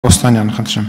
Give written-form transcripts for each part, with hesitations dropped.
Օստանյան, խնդրեմ։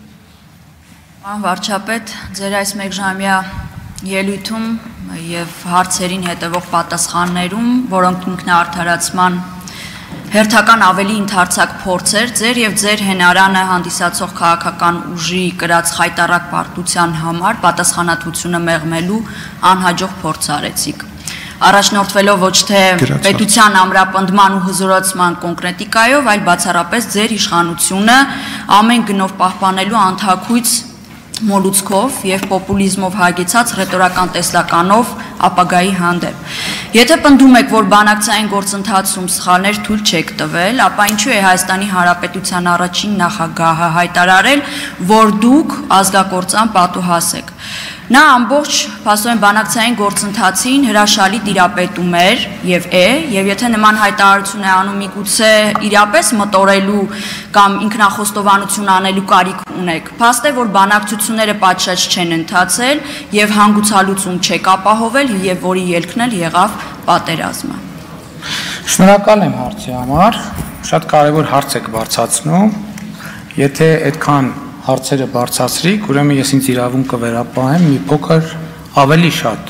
Պարոն վարչապետ, ձեր այս մեկժամյա ելույթում եւ հարցերին հետևող պատասխաններում, որոնք ինքնաարդարացման հերթական ավելի ընդարձակ փորձ էր, ձեր եւ ձեր հենարանը հանդիսացող քաղաքական ուժի կրած խայտառակ պարտության համար պատասխանատվությունը մեղմելու անհաջող փորձ արեցիք։ Առաջնորդվելով ոչ թե պետության ամրապնդման ու հզորացման կոնկրետիկայով, այլ բացառապես ձեր իշխանությունը ամեն գնով պահպանելու անթաքույց մոլուցքով եւ պոպուլիզմով հագեցած ռետորական տեսլականով ապագայի հանդեպ։ Եթե պնդում եք, որ բանակցային գործընթացում սխալներ թույլ չեք տվել, ապա ինչու է Հայաստանի Հանրապետության առաջին նախագահը հայտարարել, որ դուք ազգակործան պատուհաս եք։ Նա ամբողջ փաստորեն բանակցային գործընթացին հրաշալի տիրապետում էր եւ եթե նման հայտարարություն է անում միգուցե իրապես մտորելու կամ ինքնախոստովանություն անելու կարիք ունեք, փաստ է, որ բանակցությունները պատշաճ չեն ընթացել եւ հանգուցալուծում չեք ապահովել եւ որի ելքն էլ եղավ պատերազմը։ Շնորհակալ եմ հարցի համար, շատ կարեւոր հարց եք բարձրացնում, եթե այդքան հարցերը բարձրացրիք, ուրեմն ես ինձ իրավունք կվերապահեմ մի փոքր ավելի շատ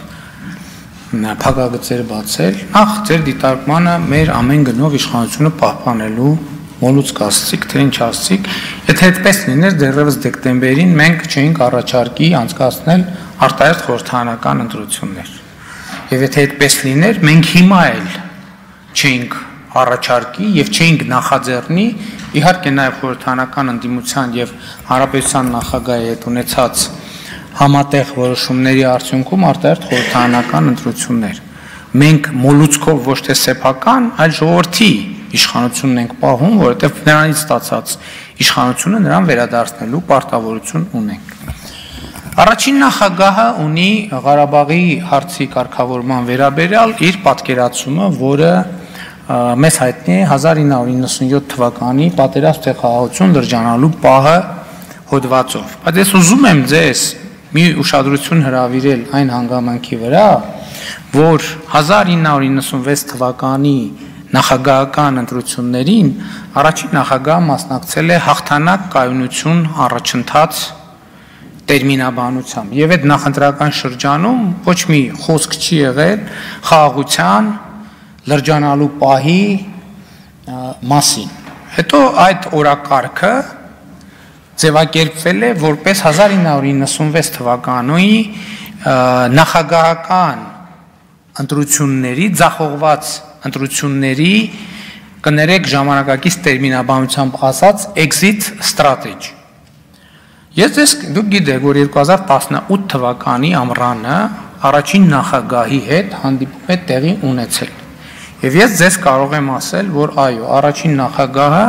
փակագծեր բացել, նախ ձեր դիտարկմանը մեր ամեն գնով իշխանությունը պահպանելու մոլուցք ասացիք, թե ինչ ասացիք, եթե այդպես լիներ, դեռևս դեկտեմբերին մենք չէինք առաջարկի անցկացնել արտահերթ խորհրդարանական ընտրություններ։ Եվ եթե այդպես լիներ, մենք հիմա էլ չէինք առաջարկի եւ չէինք նախաձեռնի իհարկե նաեւ խորհրդարանական ընդդիմության եւ հանրապետության նախագահի հետ ունեցած համատեղ որոշումների արդյունքում արտահերթ խորհրդարանական ընտրություններ։ Մենք մոլուցքով ոչ թե սեփական, այլ ժողովրդի իշխանությունն ենք պահում, որովհետեւ նրանից ստացած իշխանությունը նրան վերադարձնելու պարտավորություն ունենք։ Առաջին նախագահը ունի Ղարաբաղի հարցի կարգավորման վերաբերյալ իր պատկերացումը, որը մեզ հայտնի է 1997 թվականի պատերազմի խաղաղություն լրջանալու պահը հոդվածով։ Բայց ես ուզում եմ ձեզ մի ուշադրություն հրավիրել այն հանգամանքի վրա, որ 1996 թվականի նախագահական ընտրություններին առաջին նախագահը մասնակցել է հաղթանակ կայունություն առաջընթաց տերմինաբանությամբ եւ այդ նախընտրական շրջանում ոչ մի խոսք չի եղել խաղաղության լրջանալու պահի մասին։ Հետո այդ օրակարգը ձևակերպվել է որպես 1996 թվականի նախագահական ընտրությունների ձախողված ընտրությունների կներեք ժամանակակից տերմինաբանությամբ ասած exit strategy։ Դուք գիտեք, որ 2018 թվականի ամռանը առաջին նախագահի հետ հանդիպում է տեղի ունեցել։ Եվ ես ձեզ կարող եմ ասել, որ այո, առաջին նախագահը,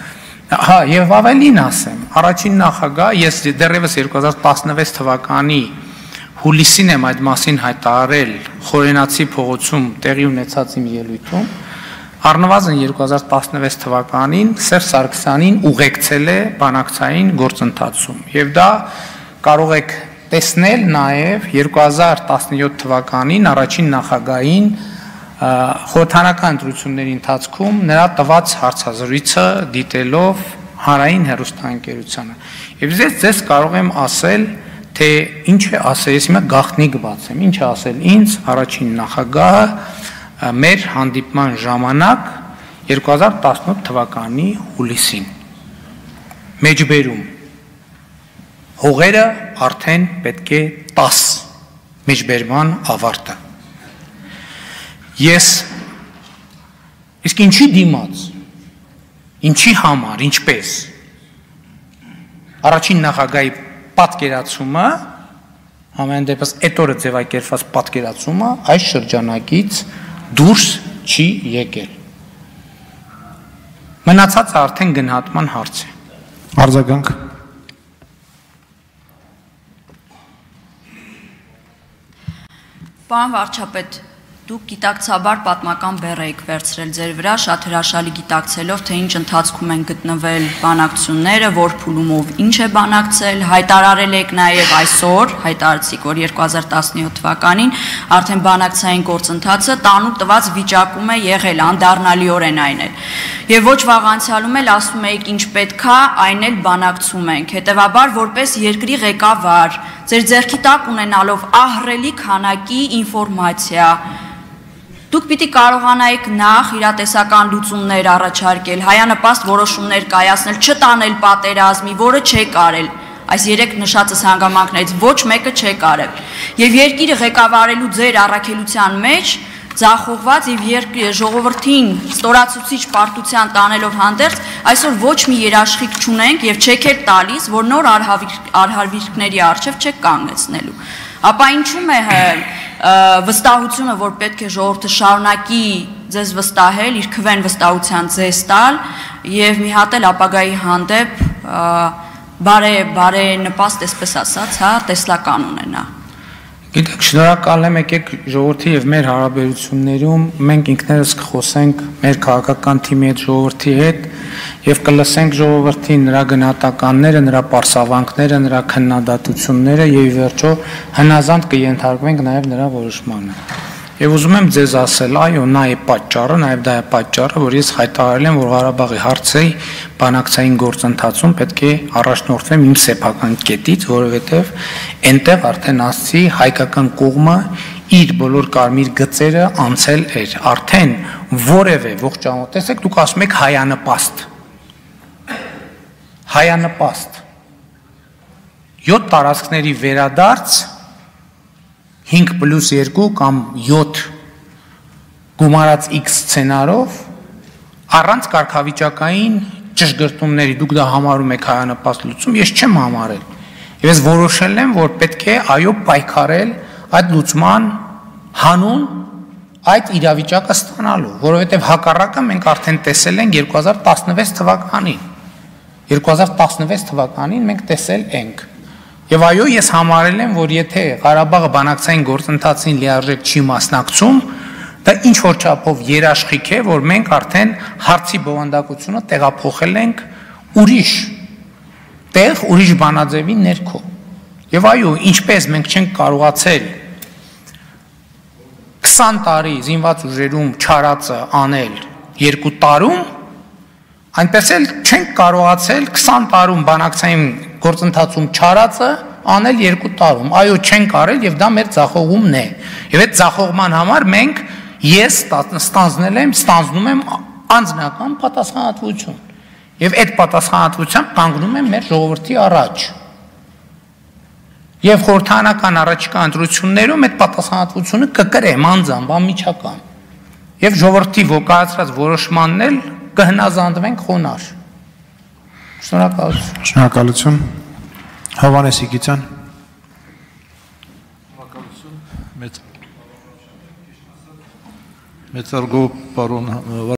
եւ ավելին ասեմ, առաջին նախագահը ես դեռևս 2016 թվականի հուլիսին եմ այդ մասին հայտարարել Խորենացի փողոցում տեղի ունեցած իմ ելույթում, առնվազն 2016 թվականին Սերժ Սարգսյանին ուղեկցել է բանակցային գործընթացում։ Եվ դա կարող եք տեսնել նաեւ 2017 թվականին առաջին նախագահին խորհրդարանական ընտրությունների ընթացքում նրա տված հարցազրույցը դիտելով հանրային հեռուստաընկերությանը։ Եվ ձեզ կարող եմ ասել, թե ինչ է ասել, ես հիմա գաղտնիք բացեմ, ինչ է ասել ինձ առաջին նախագահը մեր հանդիպման ժամանակ 2018 թվականի հուլիսին։ Մեջբերում հողերը արդեն պետք է 10 մեջբերման ավարտը։ Ես իսկ ինչի դիմաց, ինչի համար, ինչպես առաջին նախագահի պատկերացումը, ամեն դեպս այդ օրը ձևակերպված պատկերացումը այս շրջանակից դուրս չի եկել։ Մնացածը արդեն գնահատման հարց է։ Արձագանք։ Պարոն վարչապետ, Դուք գիտակցաբար պատմական բեռ եք վերցրել ձեր վրա, շատ հրաշալի գիտակցելով, թե ինչ ընթացքում են գտնվել բանակցությունները, որ փուլումով ինչ է բանակցել, հայտարարել եք նաև այսօր, հայտարարեցիք, որ 2017 թվականին արդեն բանակցային գործընթացը տանուլ տված վիճակում է եղել, անդառնալիորեն այն էլ։ Եվ ոչ վաղ անցյալում էլ ասում եք ինչ պետքա, այն էլ բանակցում ենք։ Հետևաբար, որպես երկրի ղեկավար, ձեր ձեռքի տակ ունենալով ահռելի քանակի ինֆորմացիա, դուք պիտի կարողանայիք նախ իրատեսական լուծումներ առաջարկել, հայանպաստ որոշումներ կայացնել, չտանել պատերազմի, որը չեք արել։ Այս երեք նշածս հանգամանքներից ոչ մեկը չեք արել։ Եվ երկիրը ղեկավարելու ձեր առաքելության մեջ ձախողված եւ ժողովրդին ստորացուցիչ պարտության տանելով հանդերձ այսօր ոչ մի երաշխիք չունենք եւ չեք էլ տալիս, որ նոր արհավիրքների առջև չեք կանգնեցնելու։ Ապա ինչու՞մ է վստահությունը, որ պետք է ժողովուրդը շարունակի ձեզ վստահել, իր քվեն վստահության ձեզ տալ եւ մի հատ էլ ապագայի հանդեպ բարենպաստ, այսպես ասած, տեսլական ունենա։ Գիտեք, շնորհակալ եմ, եկեք ժողովրդի եւ մեր հարաբերություններում մենք ինքներս կխոսենք մեր քաղաքական թիմի հետ, ժողովրդի հետ եւ կլսենք ժողովրդի նրա գնահատականները, նրա պարսավանքները, նրա քննադատությունները եւ ի վերջո հնազանդ կենթարկվենք նաեւ նրա որոշմանը։ Եվ ուզում եմ ձեզ ասել, այո, նա է պատճառը, նաև դա է պատճառը, որ ես հայտարարել եմ, որ Ղարաբաղի հարցի բանակցային գործընթացում պետք է առաջնորդվեմ իմ սեփական կետից, որովհետև այնտեղ արդեն ասացի հայկական կողմը իր բոլոր կարմիր գծերը անցել էր, արդեն որևէ ողջամոտ, տեսեք, դուք ասում եք հայանպաստ, 7 տարածքների վերադարձ 5+2 կամ 7 գումարած X սցենարով առանց կարգավիճակային ճշգրտումների դուք դա համարում եք հայանպաստ լուծում, ես չեմ համարել։ Եվ ես որոշել եմ, որ պետք է այո պայքարել այդ լուծման հանուն այդ իրավիճակը ստանալու, որովհետև հակառակը մենք արդեն տեսել ենք 2016 թվականին։ 2016 թվականին մենք տեսել ենք։ Եվ այո, ես համարել եմ, որ եթե Ղարաբաղը բանակցային գործընթացին լիարժեք չի մասնակցում, դա ինչ որ չափով երաշխիք է, որ մենք արդեն հարցի բովանդակությունը տեղափոխել ենք ուրիշ տեղ, ուրիշ բանաձևի ներքո։ Եվ այո, ինչպես մենք չենք կարողացել 20 տարի զինված ուժերում չարածը անել 2 տարում, այնպես էլ չենք կարողացել 20 տարում բանակցային գործընթացում չարածը անել 2 տարում։ Այո, չենք արել եւ դա մեր ձախողումն է։ Եվ այդ ձախողման համար մենք ես ստանձնում եմ անձնական պատասխանատվություն։ Եվ այդ պատասխանատվությամբ կանգնում եմ մեր ժողովրդի առաջ։ Եվ խորհրդանական առաջիկա ընտրություններում այդ պատասխանատվությունը կկրեմ անձամբ, անմիջական։ Եվ ժողովրդի ոգացած որոշմանն էլ կհնազանդվենք խոնար։ Շնորհակալություն։ Շնորհակալություն։ Հովհաննես Իգիթյան։ Մեծարգո պարոն